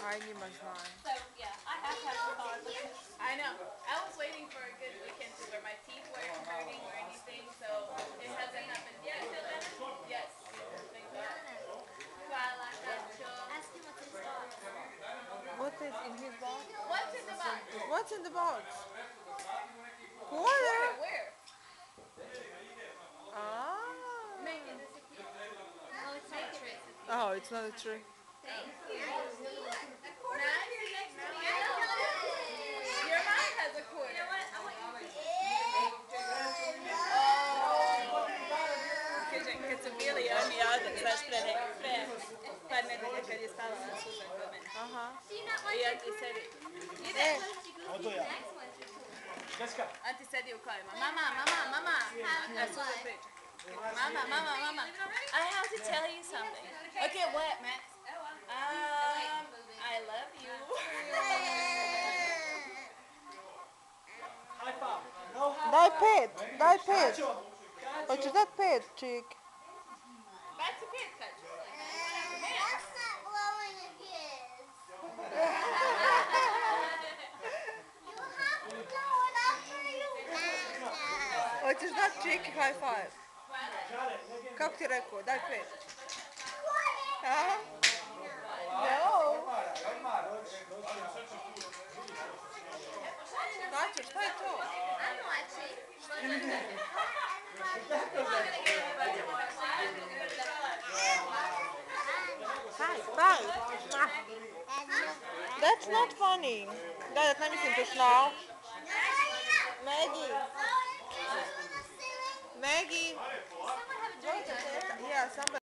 Aj njima znam. So yeah, I have to have a card. I know. I was waiting for a good weekend to where my teeth weren't hurting or anything, so it hasn't happened yet. Yes. Thank God. Hvala, Kaco. Ask him what's in his box. What is in his box? What's in the box? What's in the box? Water. Water? Where? Ah. Make it disappear. Oh, it's not a trick. Oh, it's not a tree. Thank you. Your mom has a quarter. You know what? I want you to Kad su bili oni ovdje, znaš, par nedelja kad je spavala Susan kod mene. Aha. Do you not want I your on ti sedi, E, Jessica. on ti sedi u kolima. Mama, a Susan priča. Mama, I have to tell you something. Okay, what, Max? I love you. High five. No high daj five. 5, daj 5. Kaco. Hoćeš dat 5, čik? Back to kids, Kaco. That's not blowing a kiss. You have to blow it after you land. Hoćeš dat čik i high five? Got it. Look at Kako ti rekao? Daj 5. What? Aha. Kaco, šta je to? I'm watching. High five. That's not funny. Daj, da ne mislim to šlau. Maggie. Maggie. Someone have a drink. Yeah, somebody.